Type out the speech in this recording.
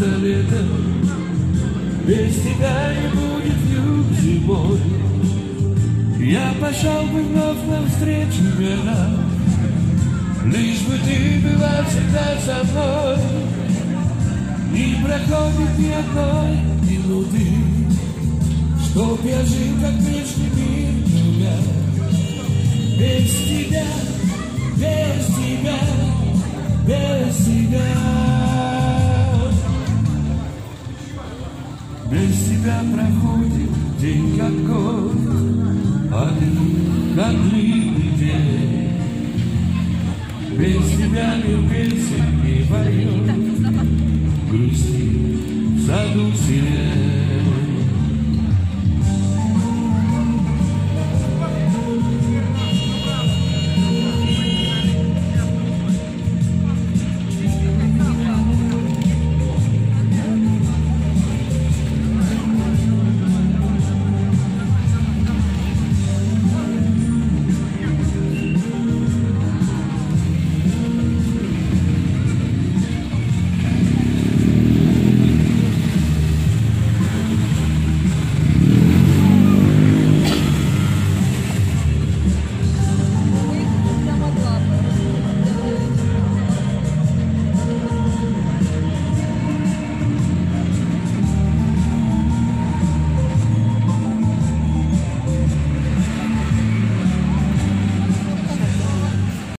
за лето, без тебя не будет юг зимой. Я пошел бы вновь навстречу, вера, лишь бы ты была всегда со мной. Не проходит ни одной минуты, чтоб я жил, как прежний мир тебя. Без тебя, без тебя, без тебя. Без тебя проходит день как год, а ты как длинный день. Без тебя мир песен не поет, грусти в саду сирен.